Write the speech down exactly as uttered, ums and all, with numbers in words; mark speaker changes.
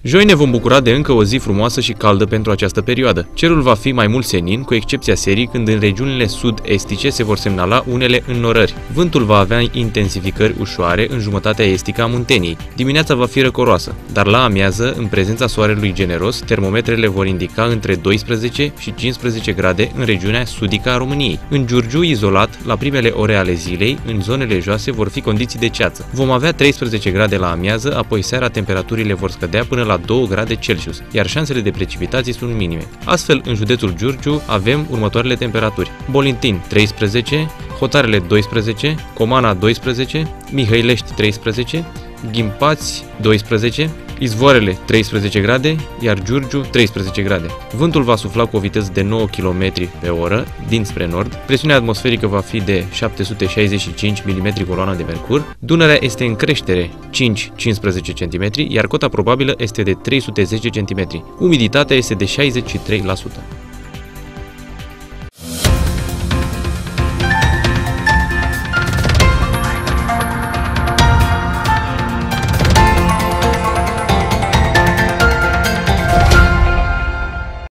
Speaker 1: Joi ne vom bucura de încă o zi frumoasă și caldă pentru această perioadă. Cerul va fi mai mult senin, cu excepția serii, când în regiunile sud-estice se vor semnala unele înnorări. Vântul va avea intensificări ușoare în jumătatea estică a Munteniei. Dimineața va fi răcoroasă, dar la amiază, în prezența soarelui generos, termometrele vor indica între doisprezece și cincisprezece grade în regiunea sudică a României. În Giurgiu, izolat, la primele ore ale zilei, în zonele joase vor fi condiții de ceață. Vom avea treisprezece grade la amiază, apoi seara temperaturile vor scădea până la două grade Celsius, iar șansele de precipitații sunt minime. Astfel, în județul Giurgiu avem următoarele temperaturi: Bolintin treisprezece, Hotarele doisprezece, Comana doisprezece, Mihăilești treisprezece, Ghimpați doisprezece, Izvoarele treisprezece grade, iar Giurgiu treisprezece grade. Vântul va sufla cu o viteză de nouă kilometri pe oră dinspre nord, presiunea atmosferică va fi de șapte sute șaizeci și cinci milimetri coloană de mercur, Dunărea este în creștere cinci cincisprezece centimetri, iar cota probabilă este de trei sute zece centimetri. Umiditatea este de șaizeci și trei la sută.